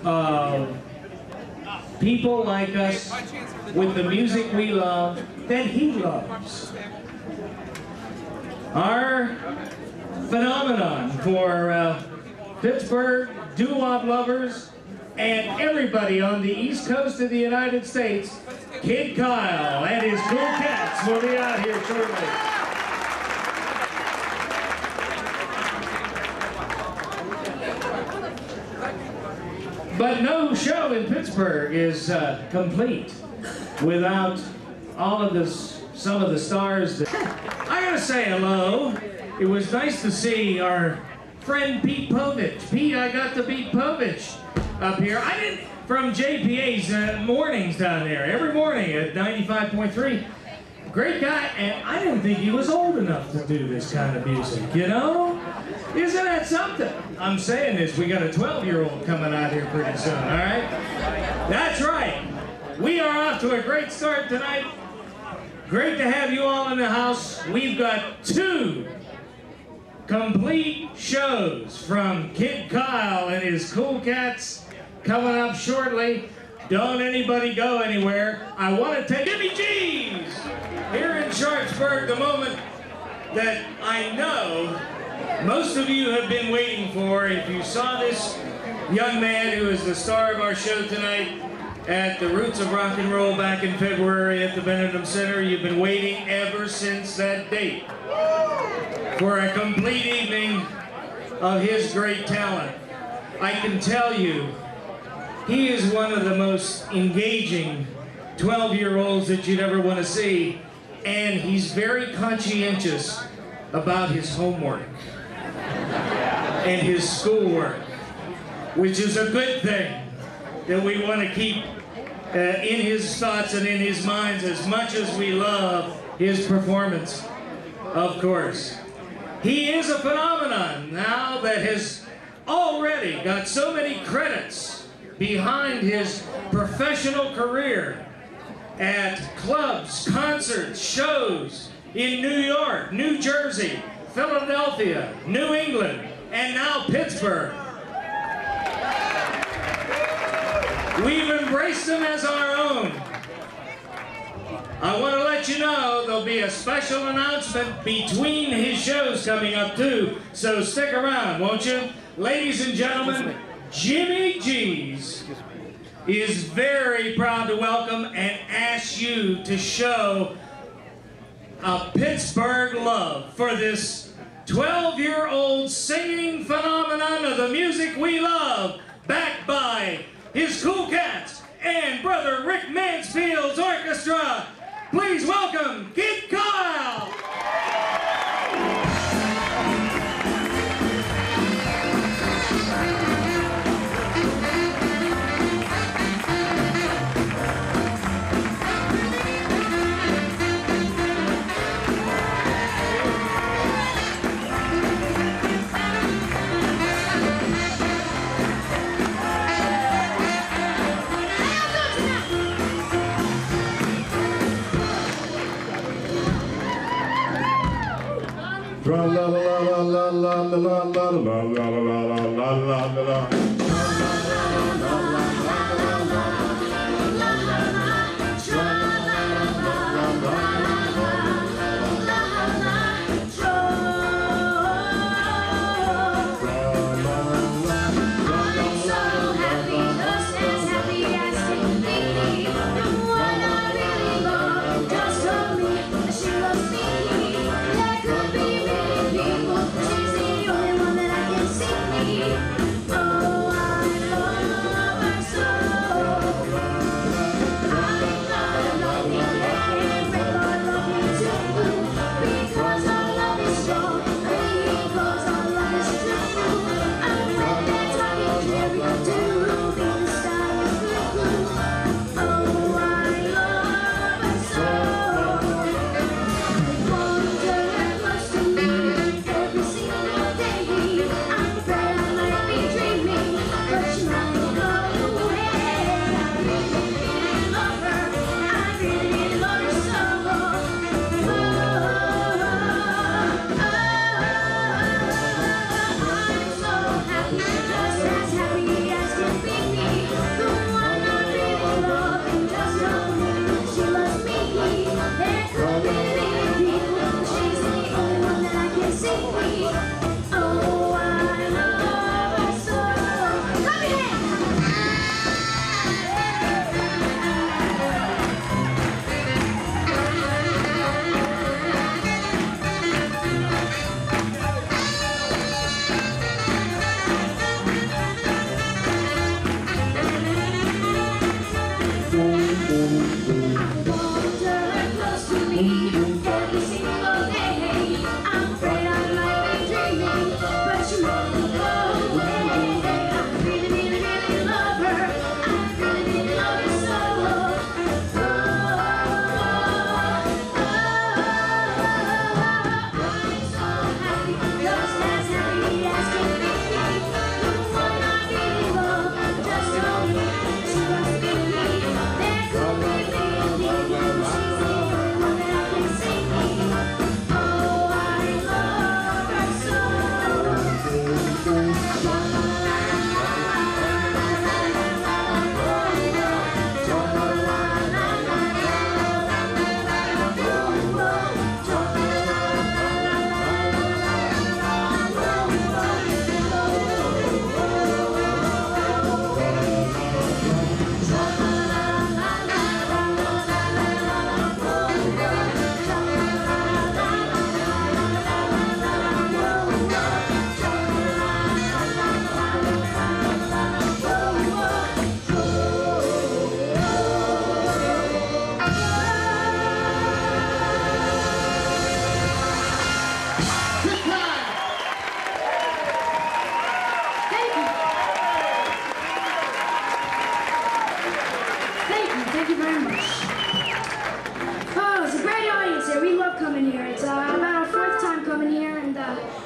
people like us with the music we love that he loves. Our phenomenon for Pittsburgh doo-wop lovers and everybody on the East Coast of the United States, Kid Kyle and his Kool Cats will be out here shortly. But no show in Pittsburgh is complete without all of some of the stars. I gotta say hello. It was nice to see our friend Pete Povich. Pete, I got to meet Povich up here. I didn't, from JPA's mornings down there, every morning at 95.3. Great guy, and I didn't think he was old enough to do this kind of music, you know? Isn't that something? I'm saying this, we got a 12-year-old coming out here pretty soon, all right? That's right. We are off to a great start tonight. Great to have you all in the house. We've got 2 complete shows from Kid Kyle and his Kool Cats coming up shortly. Don't anybody go anywhere. I want to take Jimmy G's here in Sharpsburg, the moment that I know most of you have been waiting for. If you saw this young man who is the star of our show tonight at the Roots of Rock and Roll back in February at the Benedum Center, you've been waiting ever since that date for a complete evening of his great talent. I can tell you, he is one of the most engaging 12-year-olds that you'd ever want to see, and he's very conscientious about his homework and his schoolwork, which is a good thing that we want to keep in his thoughts and in his minds as much as we love his performance, of course. He is a phenomenon now that has already got so many credits behind his professional career at clubs, concerts, shows in New York, New Jersey, Philadelphia, New England, and now Pittsburgh. We've embraced him as our own. I want to let you know there'll be a special announcement between his shows coming up too, so stick around, won't you? Ladies and gentlemen, Jimmy G's is very proud to welcome and ask you to show a Pittsburgh love for this 12-year-old singing phenomenon of the music we love, backed by his Kool Cats and brother Rick Mansfield's orchestra. Please welcome Kid Kyle! La la la la la la la la la la la la la. Oh,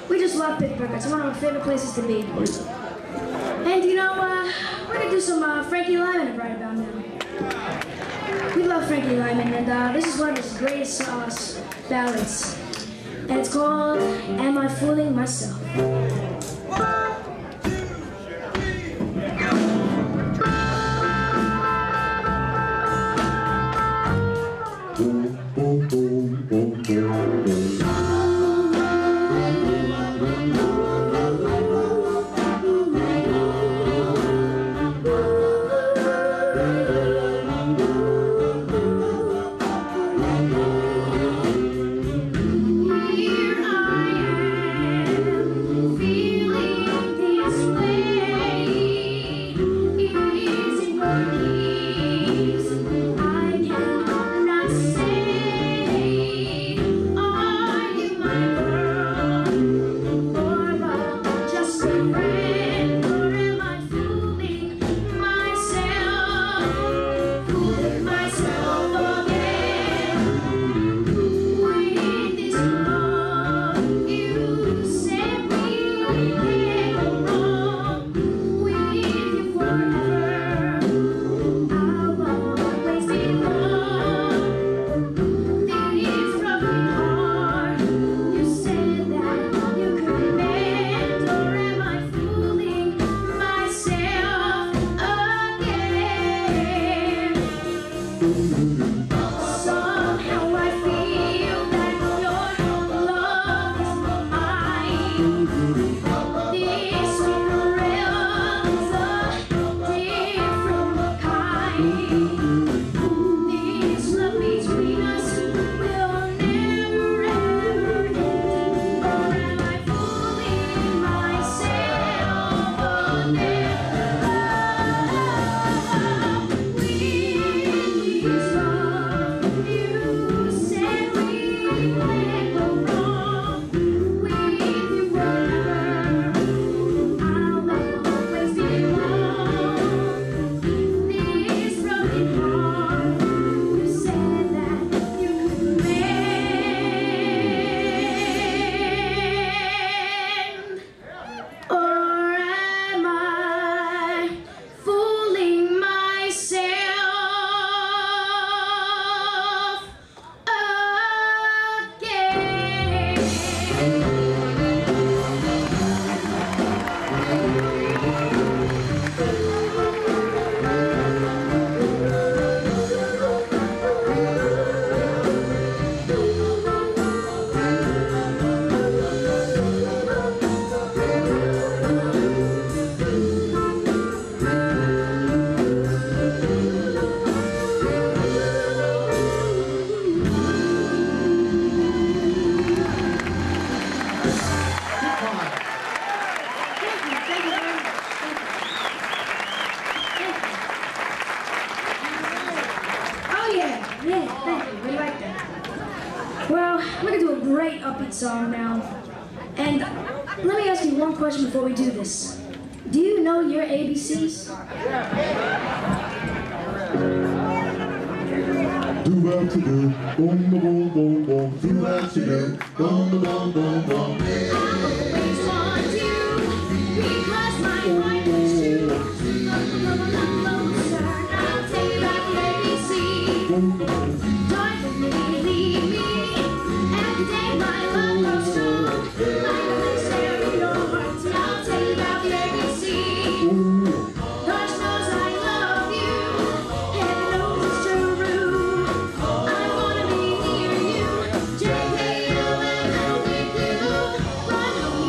We just love Pittsburgh. It's one of our favorite places to be. And you know, we're gonna do some Frankie Lyman right about now. We love Frankie Lyman, and this is one of his greatest ballads. And it's called Am I Fooling Myself? Song now. And let me ask you one question before we do this. Do you know your ABCs? Do what you do, boom, boom, boom, boom. Do what you do, boom, boom, boom, boom. I always want you because my heart wants you. Closer, I'll tell you about the ABC. Don't believe me. Every day my love grows strong. Like a big stare in your heart. I'll tell you about the ABC. Gosh knows I love you. Heaven knows it's true. I wanna be near you. JKLM with you. Run home.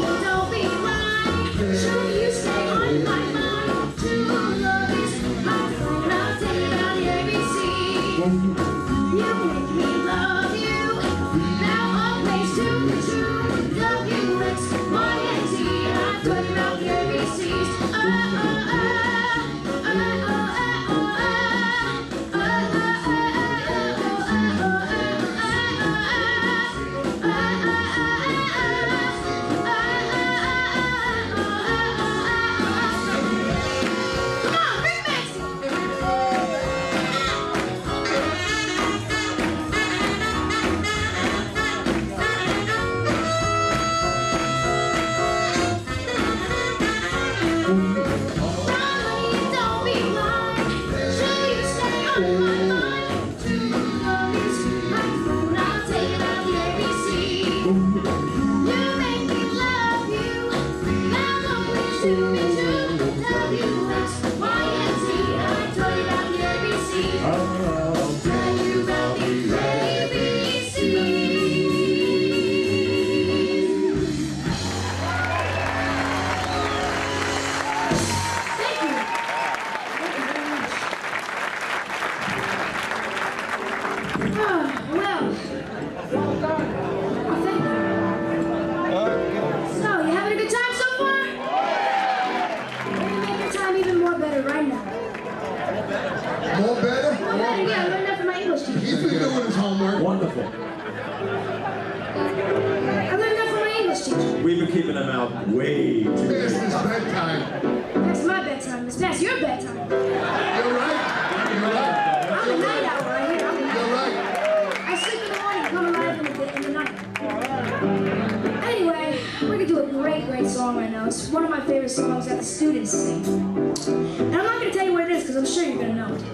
We've been keeping them out way too late. It's bedtime. That's my bedtime. It's past your bedtime. You're right. You're right. I'm a night owl right here. You're right. I sleep in the morning, come alive in the night. Anyway, we're gonna do a great song right now. It's one of my favorite songs that the students sing. And I'm not gonna tell you what it is because I'm sure you're gonna know it.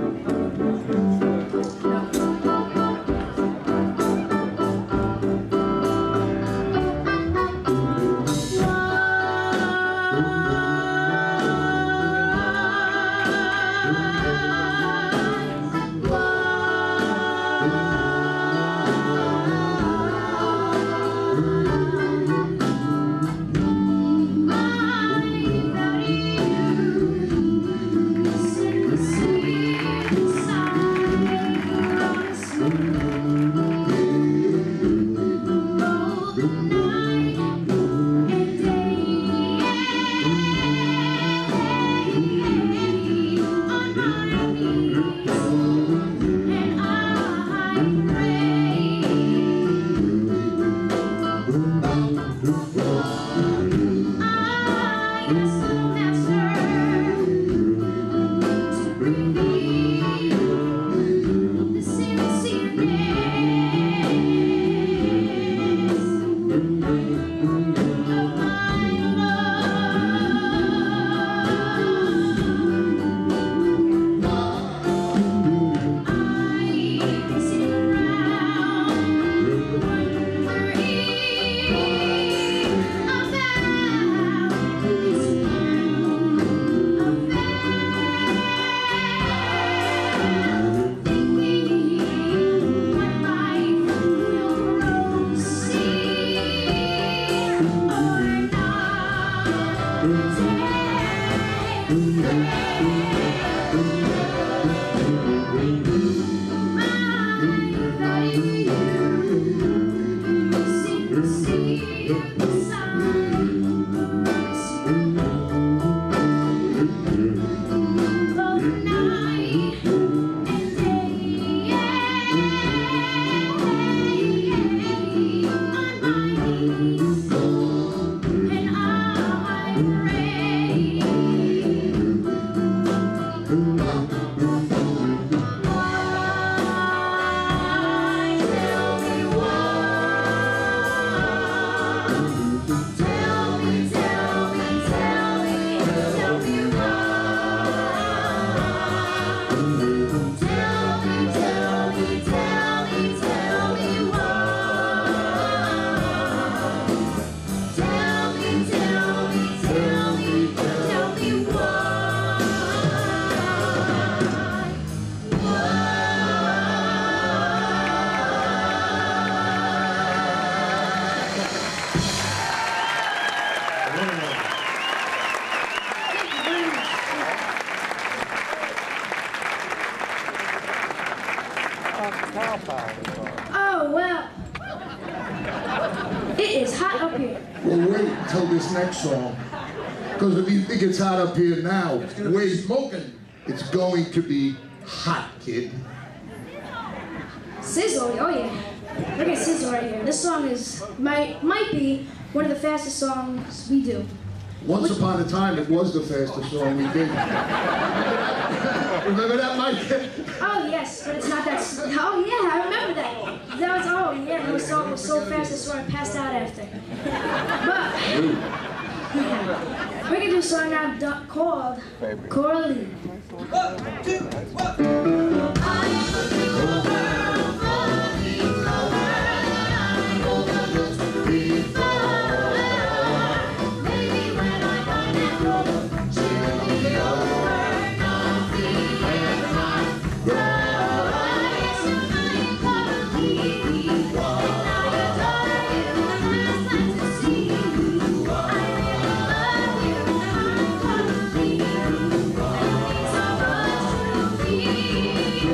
Oh, well. It is hot up here. Well, wait until this next song. Because if you think it's hot up here now, wait. Smoking. It's going to be hot, kid. Sizzle, oh yeah. Look at Sizzle right here. This song might be one of the fastest songs we do. Once upon a time, it was the fastest song we did. Remember that, Mike? Oh yes, but it's not that. Oh yeah, I remember that. That was that song was so fast I sort of passed out after. But we're gonna do a song now called Cora Lee. 1, 2, 1. I am a single girl, floating lower than I overlooked before. Maybe when I find that road, she'll be over, coffee and hot road. Yes, I am Cora Lee, and I adore you, and the last time to see you, I really love you, and I'm Cora Lee. So much to be.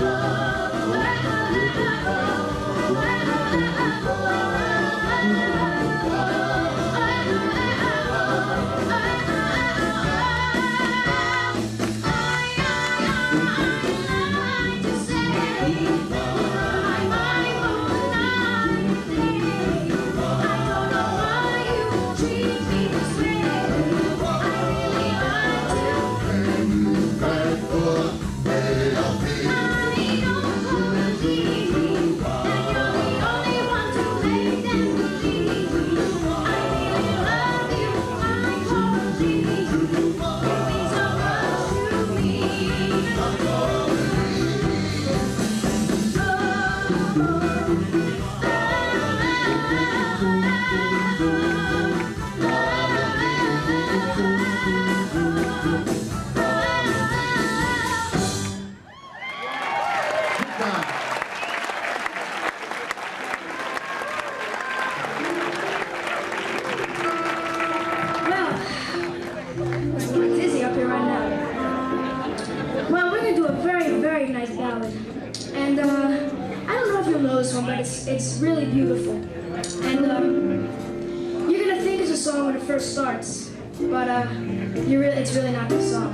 It's really beautiful, and you're gonna think it's a song when it first starts, but it's really not the song.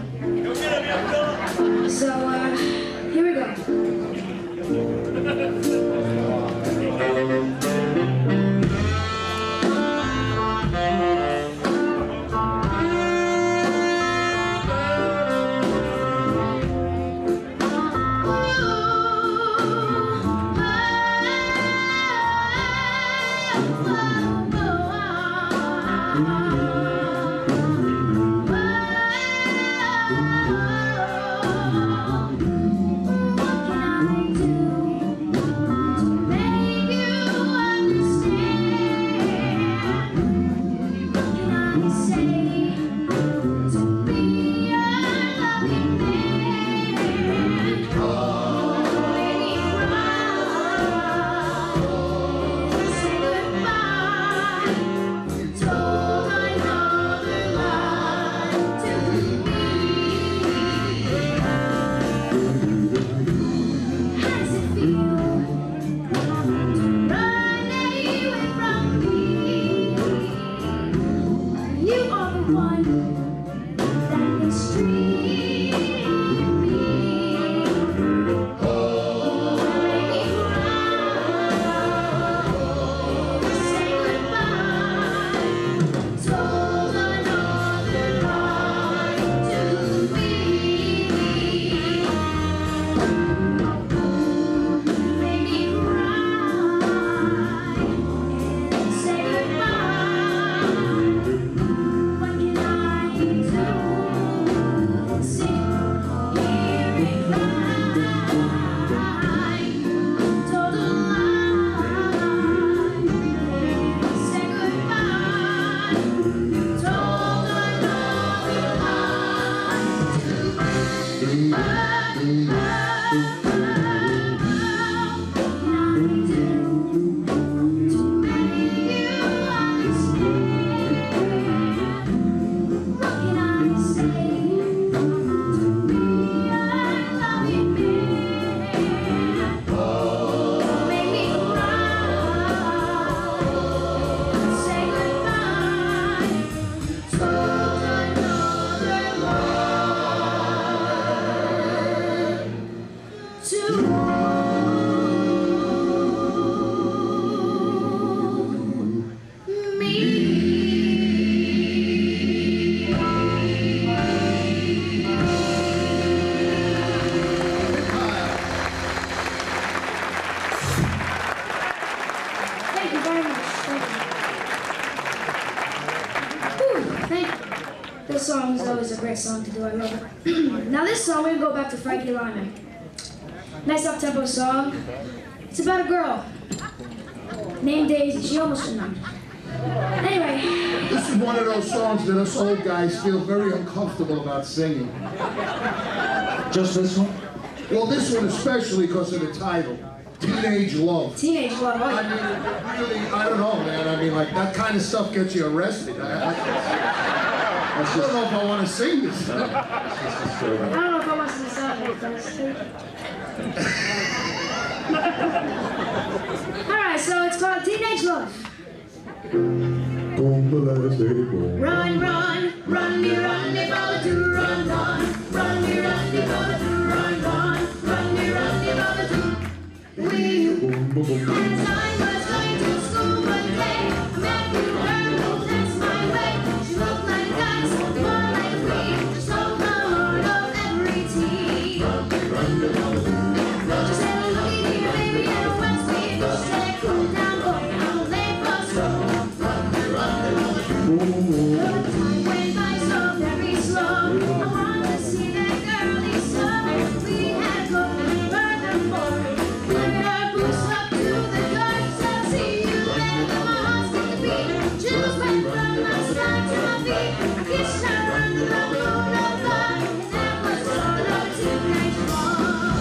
So here we go. This song is always a great song to do. I love it. Now this song, we're going to go back to Frankie Lyman. Nice up-tempo song. It's about a girl named Daisy. She almost remembered. Anyway. This is one of those songs that us old guys feel very uncomfortable about singing. Just this one? Well, this one especially because of the title. Teenage Love. Teenage Love, oh yeah. I mean, really, I don't know, man. I mean, like, that kind of stuff gets you arrested. I don't know if I want to sing this. I don't know if I want to sing this. Alright, so it's called Teenage Love. Run, run, run me, Vow To, run, run. Run me, Vow To, run, run. Run me, Vow To. As I was going to school one day, I met you, girl who danced my way. She looked like us, more like a queen. She stole the heart of every teen. She said, looky here, baby, and what's me? She said, cool down, boy, I'm late for school. The time went by so very slow. I want to see that girlie so. We had broken furthermore. When our boots up to the door, said, see you later, my heart's going to beat. Chills went from my spine to my feet. I kissed her under the moon of love, and that was the start of teenage love.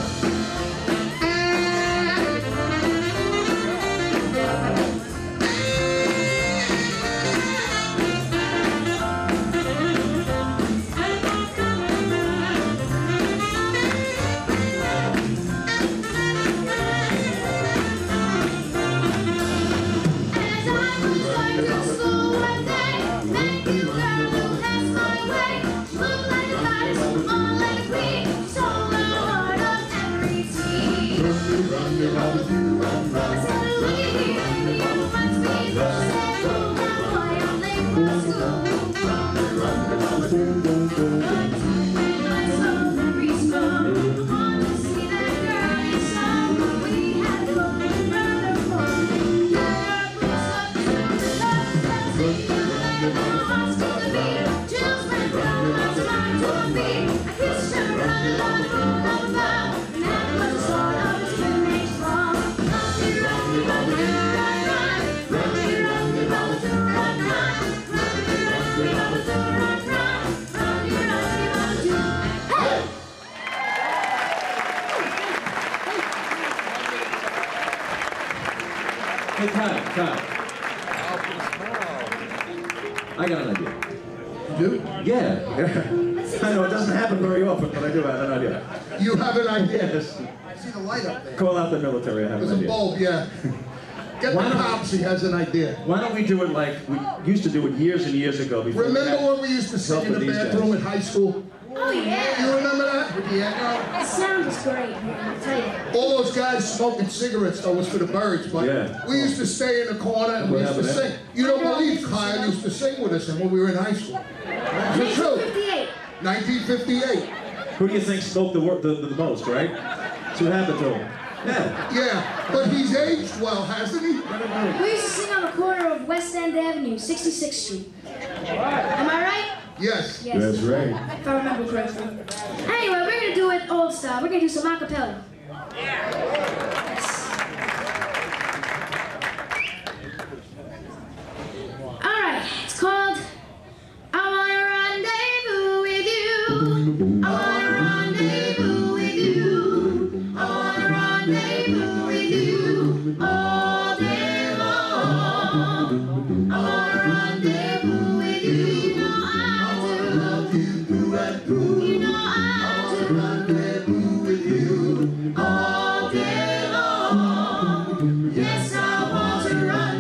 Hey, Kyle. I got an idea. You do? Yeah. I know it doesn't happen very often, but I do have an idea. You have an idea? Yes. I see the light up there. Call out the military, I have There's an a idea. bulb, yeah. Get the cops, he has an idea. Why don't we do it like we used to do it years and years ago before Remember when we used to sing in the bathroom in high school? Oh, yeah. You remember that? With the echo? The sound was great, man, I'll tell you. All those guys smoking cigarettes, though, was for the birds, but we used to stay in the corner and we used to sing. You don't believe Kyle used to sing with us when we were in high school. It's true. 1958. Who do you think smoked the most, right? That's what happened to him. Yeah. Yeah, but he's aged well, hasn't he? We used to sing on the corner of West End Avenue, 66th Street. Am I right? Yes. Yes. That's right. If I remember correctly. Anyway, we're going to do it old style. We're going to do some acapella. Yes. All right. It's called I Want to Rendezvous With You. I want to rendezvous with you. I want to rendezvous with you all day long. I want to rendezvous with you. You know I love you through and through. You know I do. Rendezvous with you all day long. Yes, I want to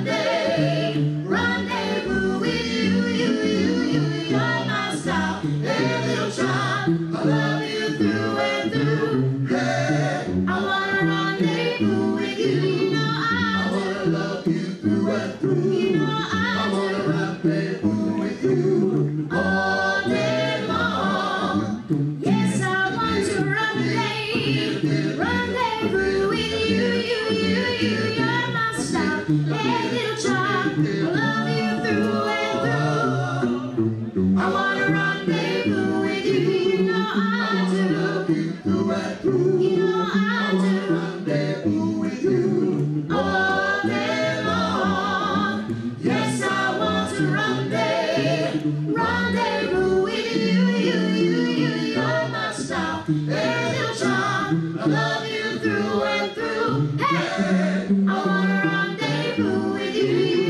rendezvous with you. You're my style, hey little child. I love you through and through. Hey, I want to rendezvous with you. You know I want to love you through and through. You know I want to rendezvous with you all day long. Yes, I want to rendezvous with you. You're my style, hey little child. I love you through and through. I want to rendezvous with you. You know I do. Love you through and through. You know I do. Rendezvous with you all day long. Yes, I want to rendezvous with you. You're my style, hey little child. I love you through and through. Hey, I want to rendezvous with you.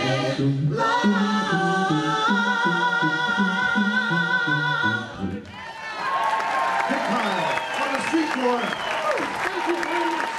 On the street corner. Thank you very much.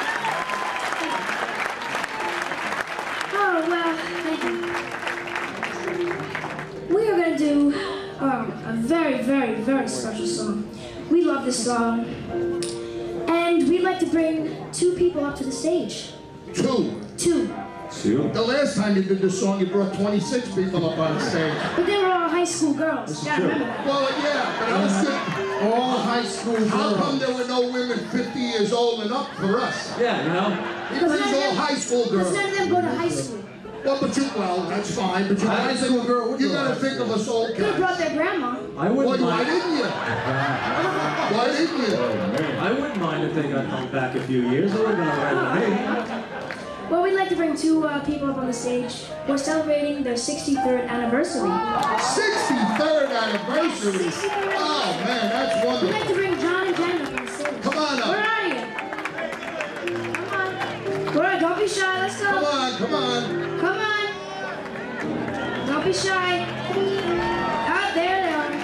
Oh, well, thank you. We are going to do a very, very, very special song. We love this song. And we'd like to bring 2 people up to the stage. 2. 2. The last time you did this song, you brought 26 people up on the stage. But they were all high school girls. Gotta remember that. Well, yeah, but I was good. All high school girls. How come there were no women 50 years old and up for us? Yeah, you know. Because these all high school girls. Because none of them go to high school. Well, that's fine. But you High school girl. you gotta think of us old Could have guys. brought their grandma. I wouldn't Why mind. didn't you? Why didn't you? I wouldn't mind if they got hung back a few years. It would have been all right with me. Well, we'd like to bring 2 people up on the stage. We're celebrating their 63rd anniversary. 63rd anniversary. 63rd. Oh man, that's We'd wonderful. like to bring John and Jen up on the stage. Come on Where up. are you? Come on. Cora, don't be shy. Let's go. Come on, come on. Come on. Don't be shy. Ah, there they are.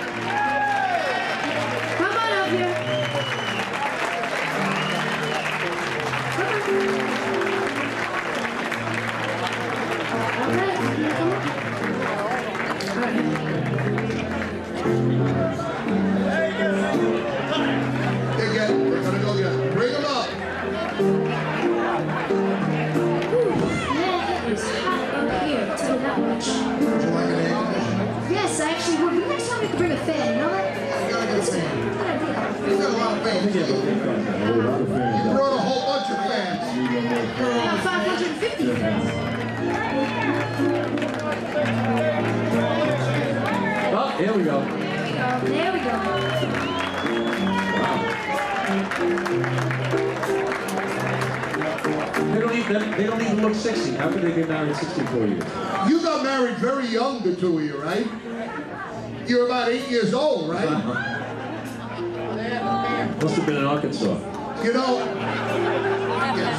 Come on up here. Come on. Okay, come on. All right. They're gonna go get them. Bring them up. Man, it is hot up here. I'll tell you that much. Would you like an air conditioner? Yes, I actually would. Next time we can bring a fan, you know that? You gotta get a fan. Good idea. We've got a lot of fans. You brought a whole bunch of fans. About 550 fans. Oh, here we go. There we go. They don't even look 60. How could they get married 64 years? You got married very young, the 2 of you, right? You're about 8 years old, right? Must have been in Arkansas. You know, yes.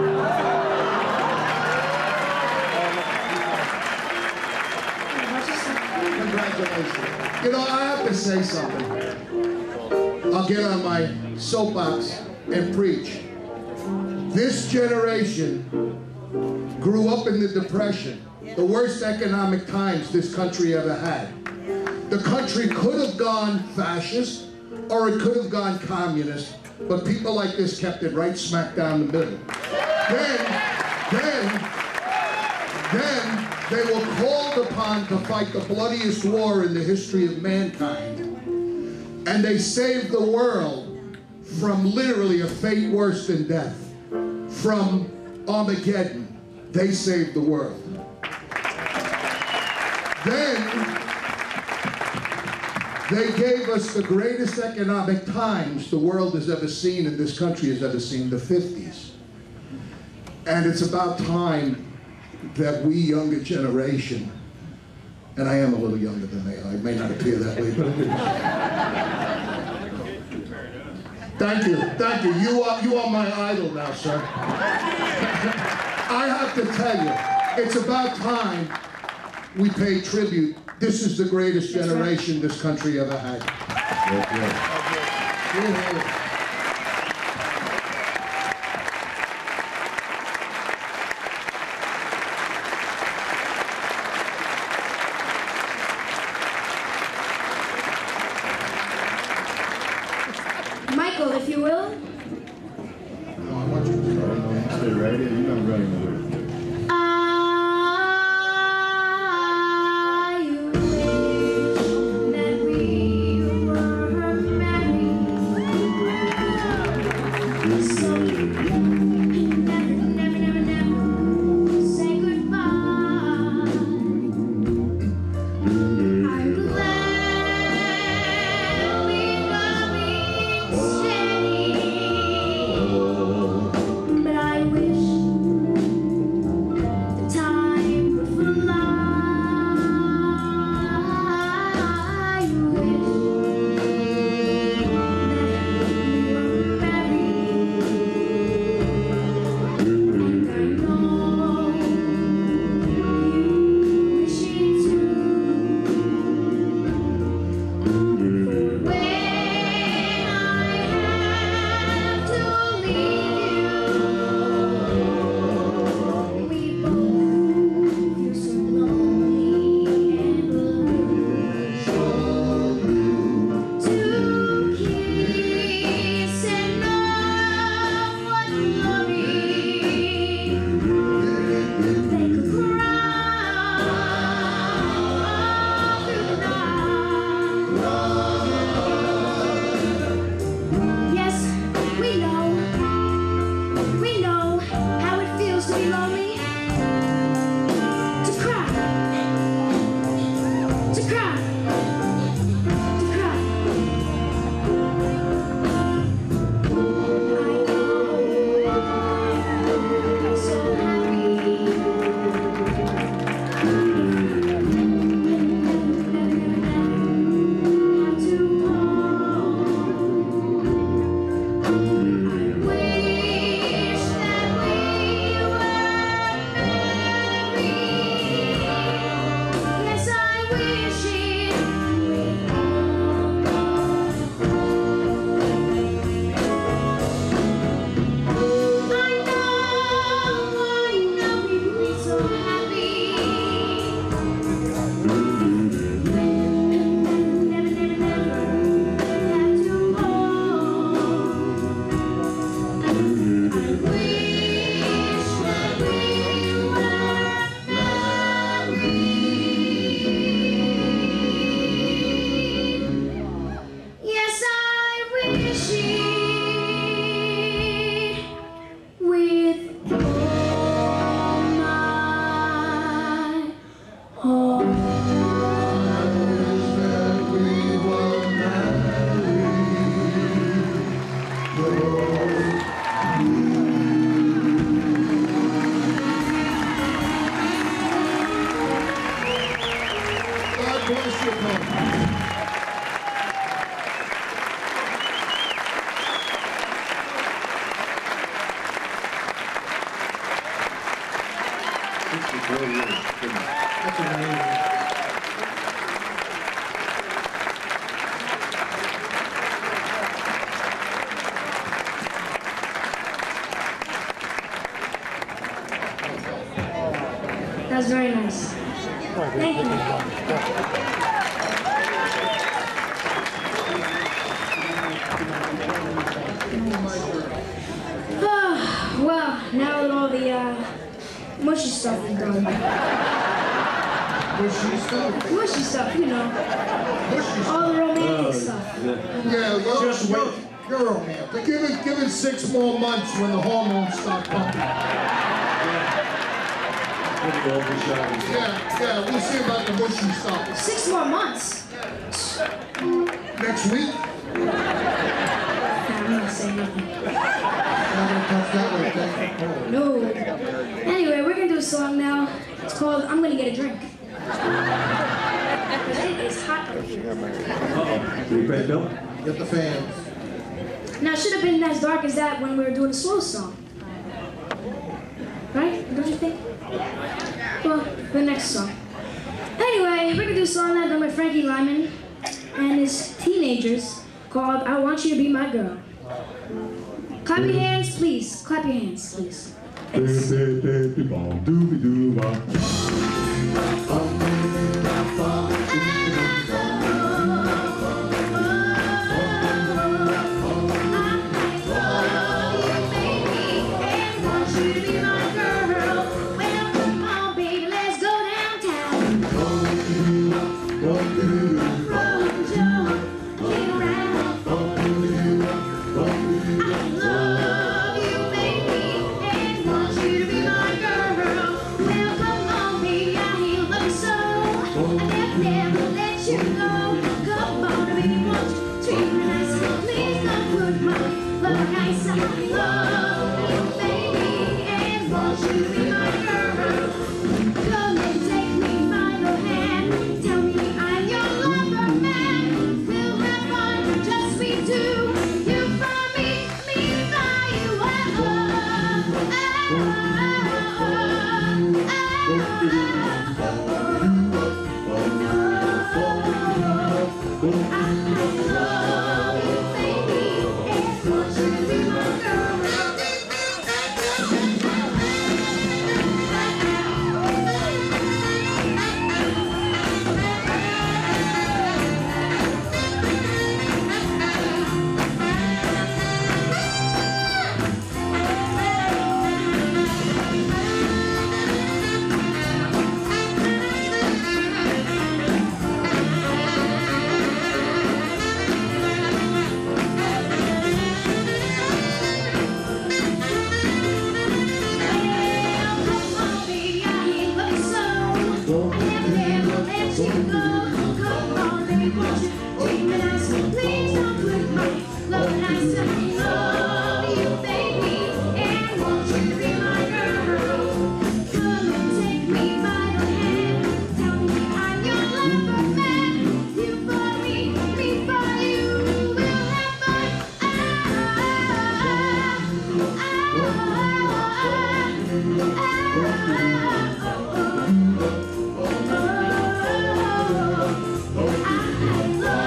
Congratulations. You know, I have to say something. I'll get on my soapbox and preach. This generation grew up in the Depression, the worst economic times this country ever had. The country could have gone fascist, or it could have gone communist, but people like this kept it right smack down the middle. Then they were called upon to fight the bloodiest war in the history of mankind. And they saved the world from literally a fate worse than death. From Armageddon, they saved the world. Then they gave us the greatest economic times the world has ever seen and this country has ever seen, the 50s. And it's about time that we, younger generation, and I am a little younger than they are, it may not appear that way, but it is. Thank you, thank you. You are my idol now, sir. I have to tell you, it's about time we pay tribute. This is the greatest generation this country ever had. Michael, if you will. No, I want you to Stay right here. You're not running away. I wish that we were married. for coming. That's amazing. That was very nice. Thank you. Well, now that all the mushy stuff is done. Mushy stuff? Mushy stuff, you know. Mushy stuff. All the romantic stuff. Yeah, you're romantic. Give it 6 more months when the hormones start pumping. Yeah, we'll see about the mushy stuff. 6 more months? Next week? I'm not saying nothing. Not gonna touch that right there. No. Anyway, we're gonna do a song now. It's called I'm Gonna Get a Drink. Because it is hot up here. Uh-oh. We ready, Bill? Get the fans. Now, it should have been as dark as that when we were doing a slow song. Right? Don't you think? Well, the next song. Anyway, we're gonna do a song now done by Frankie Lyman and his teenagers called I Want You to Be My Girl. Clap your hands, please. Clap your hands, please. Thanks. I love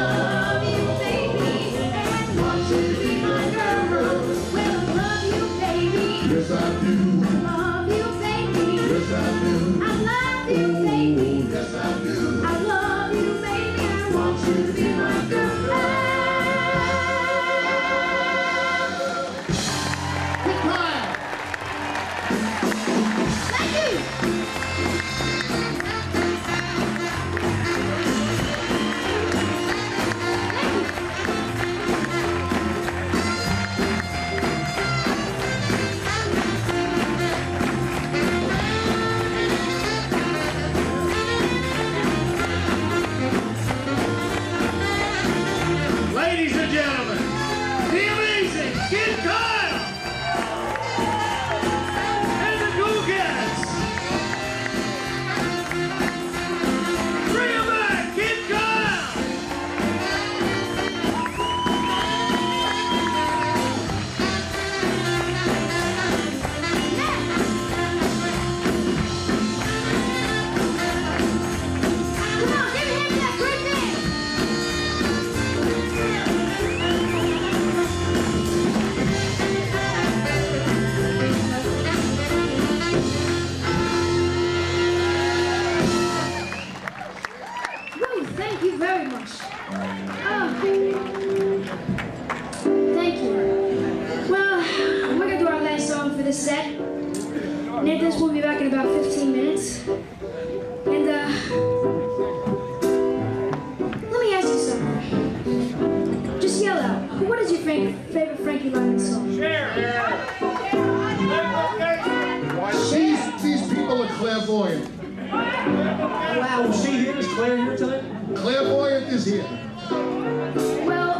Oh, is she here? Is Claire here tonight? Clairvoyant is here. Well,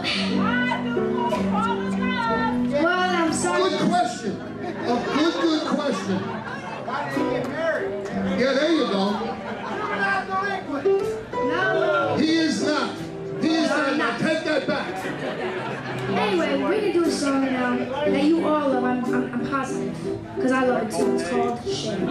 I'm sorry. Good question. A good question. Why did he get married? Yeah, there you go. No. He is not. He is not. Now take that back. Anyway, we're gonna do a song now that you all love. I'm positive, because I love it too. It's called Shame.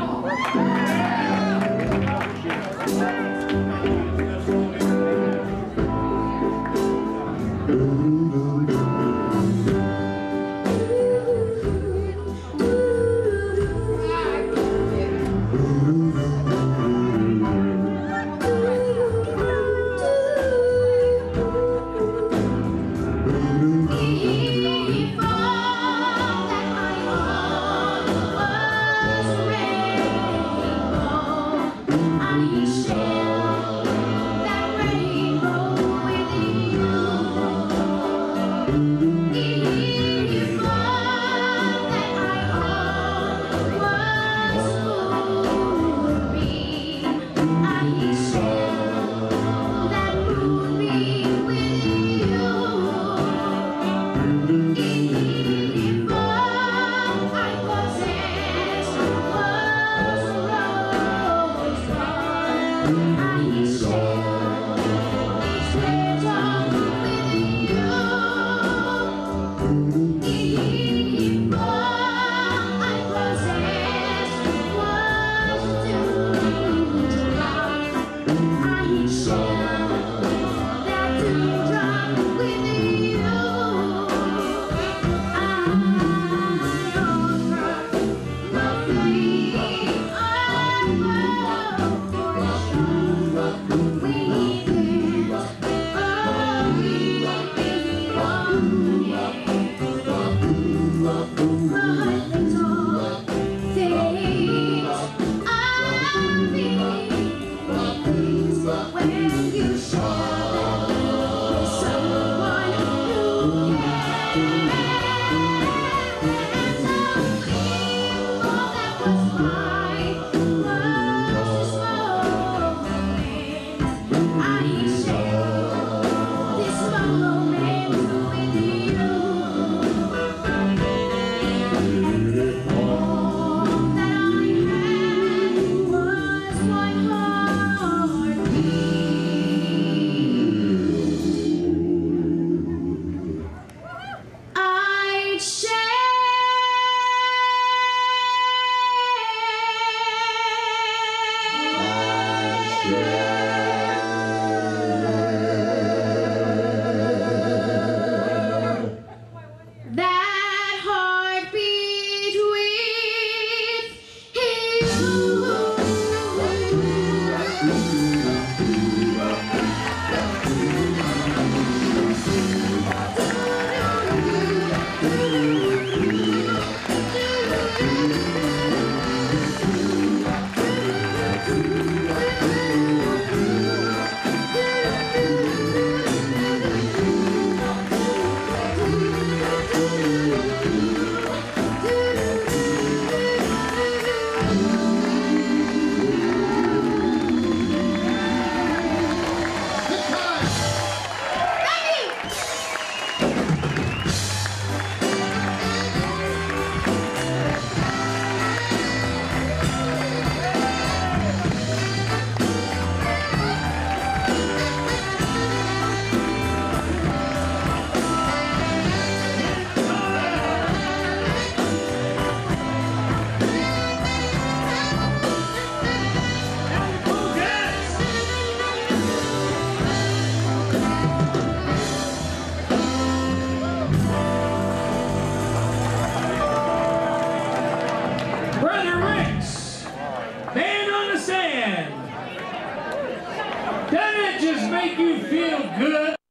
Doesn't it just make you feel good?